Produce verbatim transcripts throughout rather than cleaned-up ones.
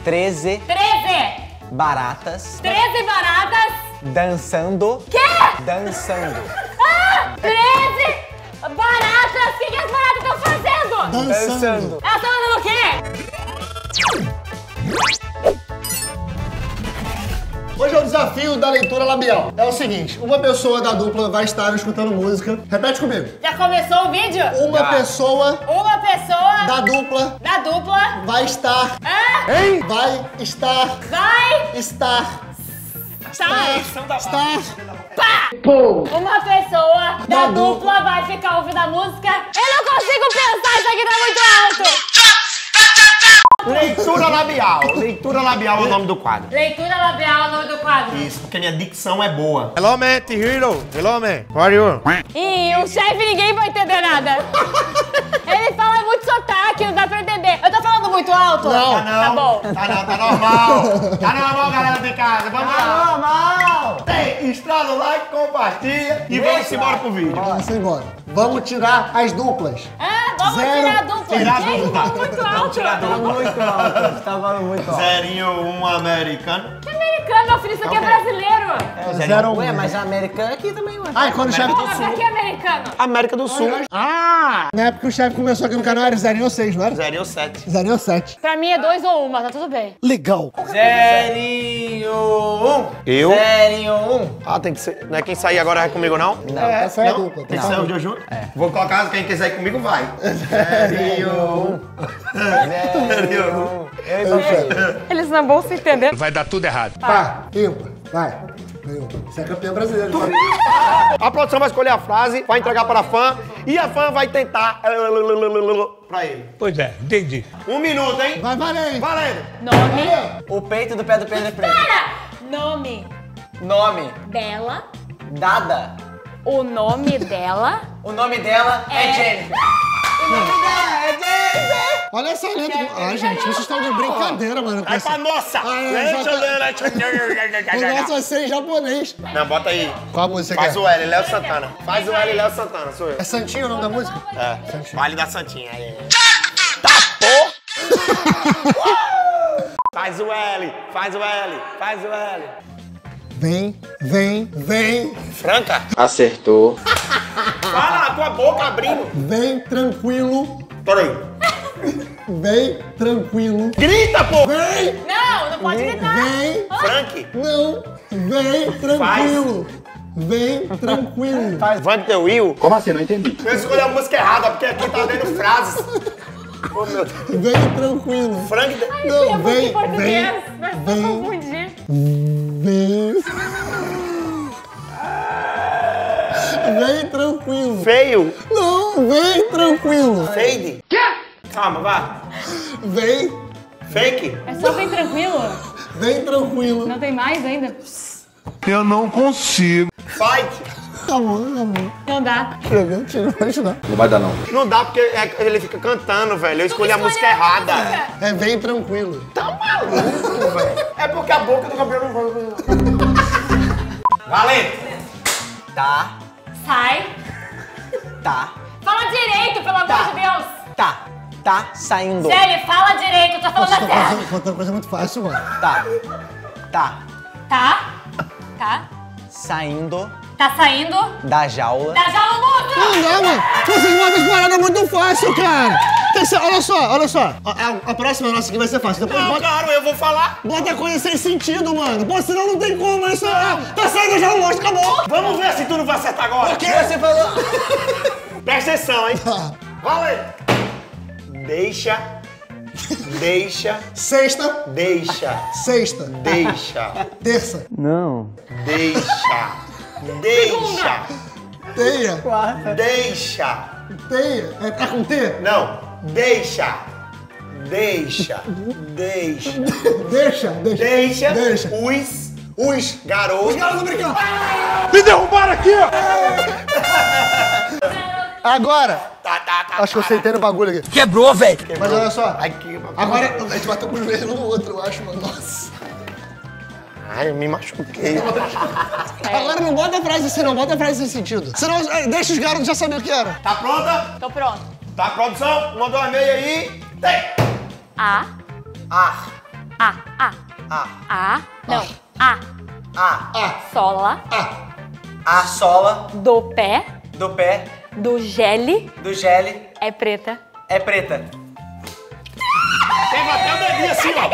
treze. treze. Baratas. treze baratas. Dançando. Quê? Dançando. Ah, treze baratas. O que, que as baratas estão fazendo? Dançando. Elas estão fazendo o quê? Hoje é o desafio da leitura labial. É o seguinte, uma pessoa da dupla vai estar escutando música. Repete comigo. Já começou o vídeo? Uma Já. pessoa Uma pessoa da dupla da dupla vai estar... ah, Hein? Vai estar... vai Estar... estar Estar... pá! Uma pessoa da dupla vai ficar ouvindo a música. Eu não consigo pensar, isso aqui tá muito alto. Leitura labial. Leitura labial é o nome do quadro. Leitura labial é o nome do quadro. Isso, porque minha dicção é boa. Hello, man. T-Hero. Hello, man. How are you? E o chefe ninguém vai entender nada. Ele fala muito sotaque, não dá pra entender. Eu tô falando muito alto? Não. Tá não. Tá bom. Tá não, tá normal. Tá normal, galera de casa. Vamos Tá lá. normal! Ei, estrada o like, compartilha e vamos embora pro vídeo. Vamos embora. Vamos tirar as duplas. Ah, vamos Zero. tirar a dupla. Tirar a Gente, dupla. tá muito alto. Tirar a dupla. Muito alto. Tá falando muito alto. Zerinho, um americano. Que americano, meu filho, isso aqui é brasileiro. Zero. Ué, mas a americana aqui também, ué. Ah, e quando o chefe... Mas aqui é americano. América do Sul. Ah! Na época que o chefe começou aqui no canal era zero ou seis, não era? Zerinho sete. zero ou sete. Pra mim é dois ou uma, tá tudo bem. Legal. Zerinho um. Eu? Zerinho um. Ah, tem que ser. Não é quem sair agora é comigo, não? Não. Essa é a Não? dupla. Tem que ser os dois juntos? É. Vou colocar quem quiser ir comigo, vai. Zerinho um. Zerinho um. Eu e você. Eles não vão se entender. Vai dar tudo errado. Pá, ímpar, vai. Ganhou. Você é campeão brasileiro. A produção vai escolher a frase, vai entregar para a fã e a fã vai tentar pra ele. Pois é, entendi. Um minuto, hein? Vai, valendo. Valendo! Nome. O peito do pé do Pedro é preto. Para! Nome Nome. dela. Dada. O nome dela. O nome dela é, É. Jennifer. O nome dela é Jennifer. Olha essa letra. Ah, gente, vocês estão de brincadeira, mano. Vai pra nossa! Ah, é, O nosso vai ser em japonês. Não, bota aí. Qual a música Faz que é? o L, Léo Santana. Faz o L, Léo Santana, sou eu. É Santinho o nome da música? É. Vale da Santinha. Aí. Tá, pô! Faz o L, faz o L, faz o L. Vem, vem, vem. Franca? Acertou. Fala na tua boca abrindo. Vem tranquilo. Peraí. Vem tranquilo. Grita, pô! Vem, Não, não pode gritar. vem. Frank. Não. Vem tranquilo. Vem tranquilo. Van der Will. Como assim? Não entendi. Eu escolhi a música errada, porque aqui tá dando frases. Oh, meu Deus. Vem tranquilo. Frank. de- Não, Eu vou vem, em português, vem, mas vou vem, confundir. vem. Vem tranquilo. Feio. Não, vem tranquilo. Fade. Calma, vá. Vem, Fake. É só bem tranquilo. vem tranquilo. Não tem mais ainda? Eu não consigo. Fight. Tá bom, tá bom. Não dá. Chega, tira, vai ajudar. Não vai dar, não. Não dá porque é- ele fica cantando, velho. Eu escolhi a música errada. É vem tranquilo. É porque a boca do campeão não vai. Valendo. Tá. Sai. Tá. Fala direito, pelo amor Tá. de Deus. Tá. Tá saindo. Sério, fala direito, eu tô falando Nossa, certo. coisa, contando coisa muito fácil, mano. Tá. Tá. Tá? Tá? Saindo Tá saindo da jaula. da jaula muda. Não dá, mano. Vocês botam as paradas muito fácil, cara. Tem que ser, olha só, olha só. A, a- a próxima nossa aqui vai ser fácil. Depois Não, bota, claro, eu vou falar. bota coisa sem sentido, mano. Pô, senão não tem como. Isso, ah, tá saindo já o monstro, acabou. Vamos ver se tu não vai acertar agora. O quê? Você falou. Presta atenção, hein? Valendo. Deixa. Deixa. Sexta, Deixa. sexta, Deixa. terça, Não. Deixa. Deixa. teia, Deixa. teia. É, tá com T? Não. Deixa. Deixa. Deixa. Deixa, deixa. Deixa. Deixa. Os. Os garotos. Garoto brincando. Me derrubaram aqui, ó! Agora, Tá, tá, tá. acho que eu sentei no bagulho aqui. Quebrou, velho. Mas olha só. Aqui, Agora a gente bateu com o joelho no outro, eu acho, mano. Nossa. Ai, eu me machuquei. Agora não bota a frase assim, não. Bota a frase sem sentido. Senão, eh, deixa os garotos já saber o que era. Tá pronta? Tô pronto. Tá, produção? Uma, dois, meia aí. Tem. A. Ar. A, A. A. A, não. A. A. A. Sola. A. A sola Do pé. do pé Do gele. do gele É preta. é preta. Pega até o dedinho assim, ó.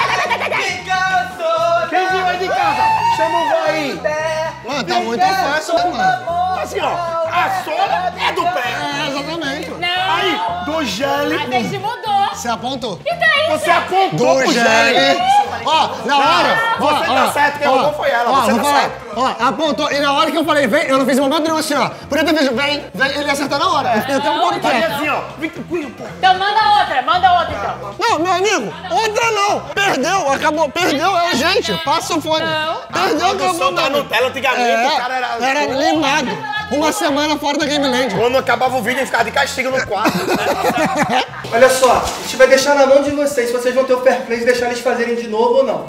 Quem viu aí de casa? Chama o vô aí. Mano, tá muito fácil, né, mano? Assim, ó. A sola é do pé. É, exatamente. Não. Aí, do gele. A gente mudou. Você apontou? Que é isso? Você apontou Do pro gele. gele. Ó, na hora. Você ó, tá ó, certo, quem ó, roubou foi ela, Ó, você vou tá falar. certo. Ó, apontou. E na hora que eu falei, vem, eu não fiz um momento nenhum assim, ó. Podia ter feito, vem, vem, ele ia acertar na hora. Eu fiquei até um pouco Aí quieto. assim, ó. Vem tranquilo, pô. Então manda outra, manda outra então. Não, meu amigo, outra não. Perdeu, acabou. Perdeu, é gente. Passa o fone. Não. Perdeu, O som acabou. da Nutella, antigamente, o cara É, era... era limado. Uma semana fora da Game Land. Quando acabava o vídeo, ele ficava de castigo no quarto. Né? Olha só, a gente vai deixar na mão de vocês se vocês vão ter o fair play de deixar eles fazerem de novo ou não.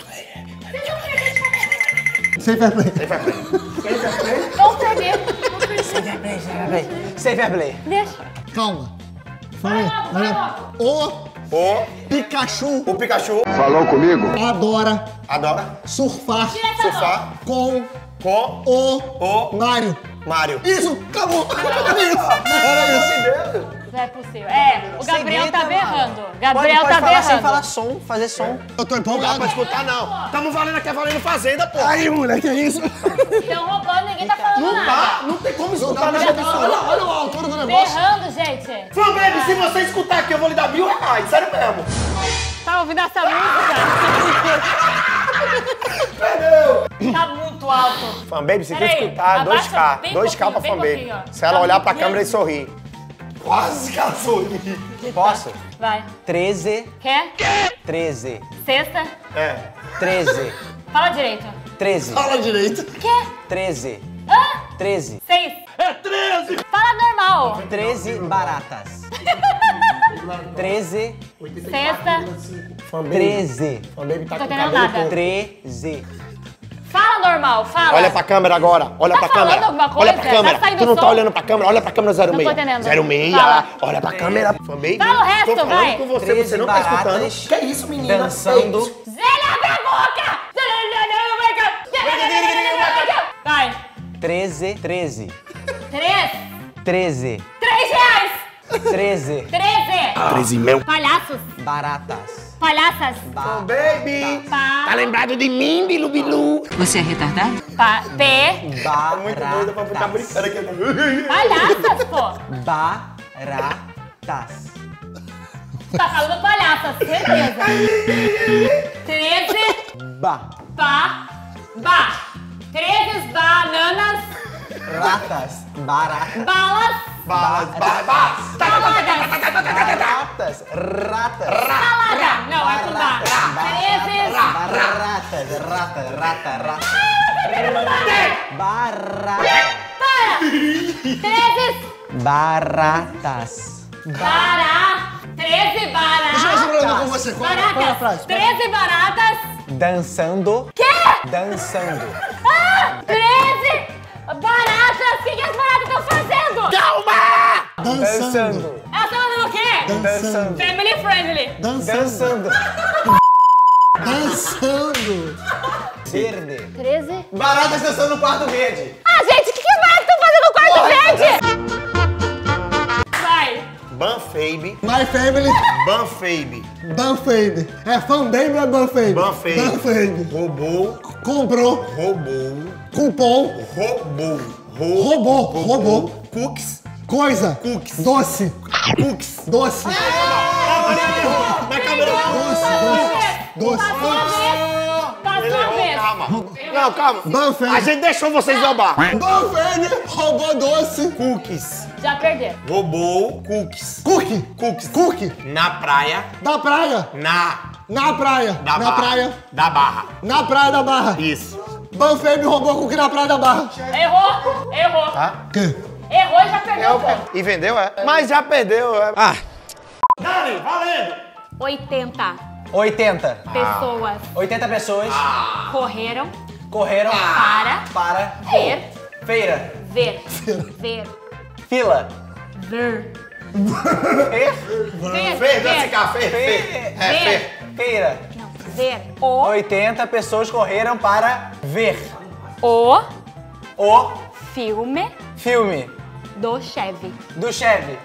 Sem fair play. Sem fair play? Vamos perder. Sem fair play. Deixa. Calma. Fala aí. Vai logo, vai Olha. logo. O O, Pikachu o Pikachu Falou comigo? adora adora surfar Tira essa surfar com com o o Mario. Mario. Isso, acabou. Era isso. Era isso. Não é possível. É, o Gabriel Grita, tá mano. berrando. Pode, Gabriel pode tá falar sem berrando. falar som, fazer som. Eu tô Não dá empolgado. pra escutar, não. Tamo valendo aqui, é valendo fazenda, pô. Aí, moleque, que isso? Estão roubando, ninguém tá falando Não nada. dá, não tem como Não escutar dá na pra edição. olha, olha a altura do negócio. Berrando, gente. Fã Baby, se você escutar aqui, eu vou lhe dar mil reais. Sério mesmo. Tá ouvindo essa música? Tá muito alto. Fã Baby, se Pera quer aí, escutar, dois abaixa K. bem dois K pra pouquinho, Fã bem Baby. pouquinho, ó. Se ela Tá olhar pra muito câmera e bem. sorrir. Quase que ela sorri. Posso? Vai. treze, Quer? treze, Sexta. É. treze, Fala direito. treze, Fala direito. Quer? treze, Hã? treze, Seis. É treze. Fala normal. treze baratas. treze, Sexta. Fã Baby. treze, Fã Baby tá Não tô com entendendo cabelo nada. todo. treze. Fala normal, fala. Olha pra câmera agora, olha Tá pra falando câmera. alguma Olha coisa? pra câmera. Tá saindo Tu não tá som? olhando pra câmera, olha pra câmera zero Não tô seis. entendendo. zero seis, Fala. olha pra câmera. Fã Baby. Fala o resto, Tô falando vai. com você, treze você não tá escutando. baratas. Que isso, menina? Dançando. Zélia, abre a boca! Vai. treze, treze, Três. treze, Três reais. treze. Treze. treze mil. Palhaços. Baratas. Palhaças. Ba Baby. Pa. Tá lembrado de mim, Bilu Bilu? Você é retardado? Pa. P. Muito doida pra ficar Baratas. brincando aqui. Palhaças, pô. Baratas. Tá falando palhaças, certeza. Treze. Ba. Pa. Ba. Treze bananas. Ratas. Baratas. Balas. Balas, balas. Saladas. Ratas. Ratas. Salada. Não, é com ba. Treze. Baratas. Rata. Rata. Rata. Barata. Para. Treze. Baratas. Bará. Treze Deixa eu ver esse problema com baratas. você. Qual é qual é a Baratas. frase? Treze baratas. Dançando. Quê? Dançando. Ah, treze baratas. O que, que as baratas estão fazendo? Calma! Dançando. Dançando. Elas estão fazendo o quê? Dançando. Family friendly. Dançando. Dançando. Dançando. Verde. treze. Baratas dançando no quarto verde. Ah, gente, o que, que as baratas estão fazendo no quarto verde? Vai. Banfabe. My Family. Banfabe. Banfabe. É Fanbaby ou é Banfabe? Banfabe. Banfabe. Roubou. Comprou. Roubou. Cupom. Roubou. Roubou. Roubou. Cookies. Coisa. Cookies. Doce. Cookies. Doce. Na câmera. Doce. Doce. Passou a vez. Passou a vez. Calma. Não, calma. Banfabe. A gente deixou vocês roubar. Banfabe. Roubou doce. Cookies. Já perderam. Roubou cookies. Cookie. Cookies. Cookie. Na praia. Da praia. Na. Na praia. Da Na barra. praia. Da barra. Na praia da Barra. Isso. Banfabe roubou cookie na praia da Barra. Errou. Errou. Tá? Que? Errou e já perdeu o ponto. E vendeu, é? Mas já perdeu, é. Ah. Dani, valendo. oitenta oitenta. pessoas oitenta pessoas correram correram para para ver, feira. ver, ver, Fila. ver, Fe- ver, Fê, ver. Dani, café, Fê. Fe- É, Fê. Feira. Ver. O. oitenta pessoas correram para ver O. o Filme filme do Chevy. do Chevy.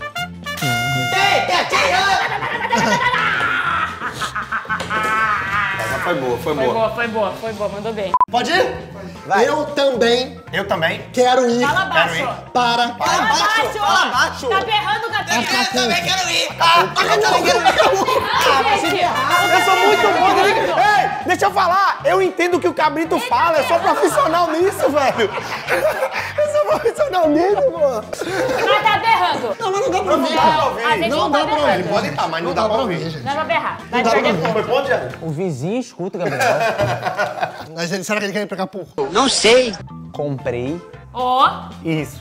Essa foi boa, foi Foi boa. boa, foi boa, foi boa, mandou bem. Pode ir? Vai. Eu também Eu também. quero ir Fala baixo. ir. para... Fala baixo, fala baixo. Tá berrando, Gabriel. Eu também quero ir. Eu também quero ir. Eu sou muito bom, né? Ei, deixa eu falar. Eu entendo o que o Cabrito fala. Eu sou profissional nisso, velho. Eu sou profissional nisso, pô. Mas tá berrando. Não, mas não dá pra ouvir. A gente Não não dá tá pra berrando. ouvir. Pode estar, mas não, dá pra ouvir. gente. Não é pra berrar. Vai dá pra perder ouvir. ponto. Foi ponto, Jair? O vizinho escuta, Gabriel. Mas ele, será que ele quer ir pra Acapulco? Comprei O. isso.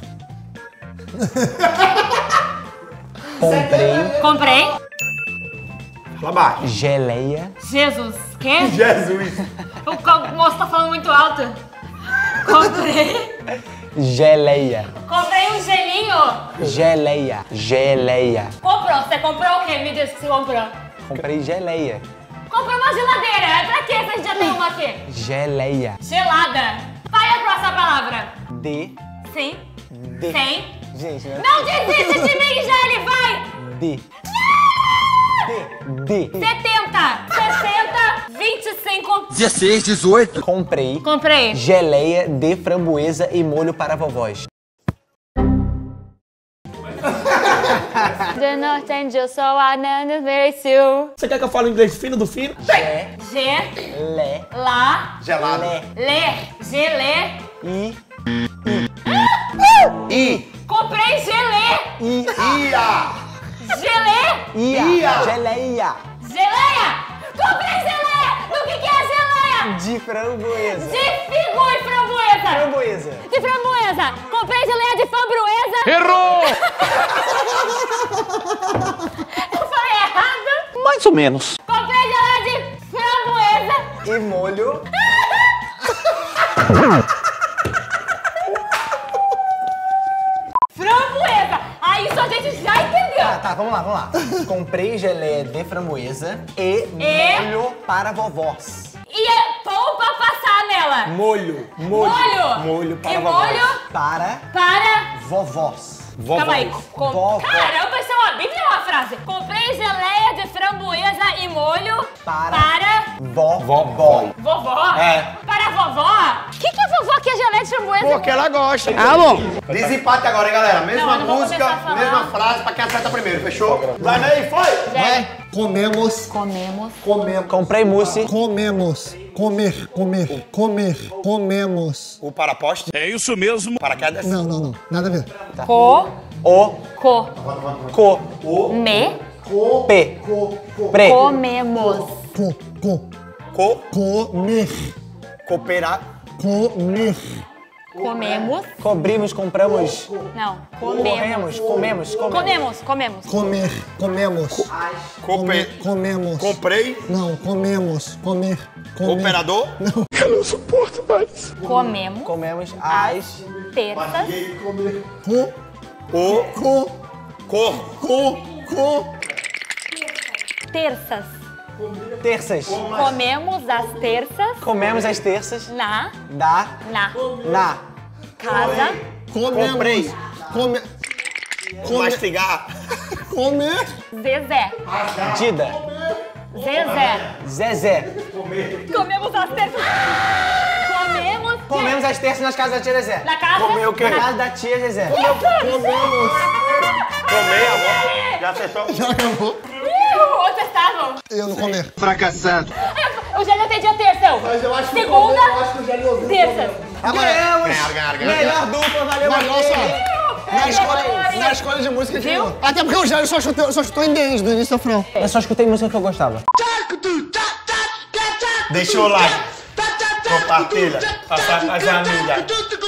Comprei Comprei. Fala baixo. geleia. Jesus. Quê? Jesus. O co- o moço tá falando muito alto. Comprei. Geleia. Comprei um gelinho. Geleia. Geleia. Comprou. Você comprou o quê? Me diz que você comprou. Comprei geleia. Comprei uma geladeira. Pra quê? Se a gente já tem uma aqui. Geleia. Gelada. Vai a próxima palavra. De. Sim. De. Sem. Gente, né? Não desiste de mim, Gelli. Vai. De. De. De. setenta. sessenta. vinte e cinco. dezesseis, dezoito. Comprei Comprei. geleia de framboesa e molho para vovós. De norte eu sou a Nana Sul. Você quer que eu fale inglês fino do fino? G. Le. Lá. Gelado. Lê. Gelê. I. I. Comprei gelê. I. Ia. Gelê. Ia. Geleia. Geleia. Comprei gelé. Do que que é geleia? De framboesa. De figo e framboesa. Framboesa. De framboesa. Comprei geleia de framboesa. Errou! Eu falei errado. Mais ou menos. Comprei geleia de framboesa. E molho. Framboesa. Aí isso a gente já entendeu. Ah, tá, vamos lá, vamos lá. Comprei geleia de framboesa e, E? molho para vovós. E é pão pra passar nela. Molho. Molho. Molho. Molho para E vovós. molho Para para... vovós. Vovós. Calma aí. Com... Vovó. Caramba, isso é uma bíblia ou uma frase? Comprei geleia de framboesa e molho Para. para... Vovó. Vovó? É. Para vovó? O que, que é vovó que é geleia de framboesa? Porque ela gosta. Ah, bom. Desempate agora, hein, galera? Mesma Não, eu não vou música, começar a falar. mesma frase pra quem acerta primeiro, fechou? Vai, Ney, foi! Vai. Comemos. Comemos. Comemos. Comprei mousse. Comemos. Comer. Comer. Comer. Comemos. O paraposte. É isso mesmo. Paraquedas. Não, não, não. Nada a ver. Co. O. Co. Co. Me. P. Co. Co. Pre. Comemos. Co. Co. Co. Comer. Cooperar. Comer. Comemos. Cobrimos, compramos. Não. Corremos, comemos, comemos. Comemos. Comemos. Comer. Comemos. Cope... Comemos. Comprei. Não, comemos. Comer. Comer. Operador. Não. Comemos. Comemos as Terças. Co. O. Co. Cor. Co. Co. Terças. terças. Comemos as terças Comemos as terças na. da Na. na Casa. Comemos. Comprei. Come. Come. Mastigar. Comer. Zezé. Dida. Zezé. Zezé. Comemos as terças. Comemos. Comemos as terças nas casas da tia Zezé. Na casa. Comeu o quê? Na casa da tia Zezé. Comemos. Comer, amor. Já acertou? Já acabou. Ih, outro estado. Eu não comer. Fracassado. Eu já entendi a terça. Mas eu acho que Segunda. eu acho que eu já lhe ouvi. Terça. Ganhamos. Ganharam, ganharam, ganharam. Melhor dupla, valeu, Mas olha só, Matheus. na escola, na escola de música que Viu? até porque o Jair só chutou, só chutou em dez do início ao final. Eu só escutei música que eu gostava. Deixa o like. Compartilha. Passar com as amigas.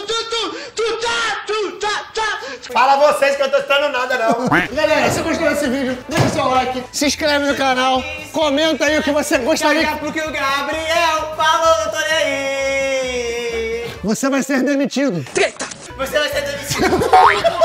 Fala vocês que eu tô estando nada, não. Galera, se você gostou desse vídeo, deixa o seu like, se inscreve no canal, comenta aí o que você gostaria. Porque o Gabriel falou, não tô nem aí. Você vai ser demitido. Você vai ser demitido.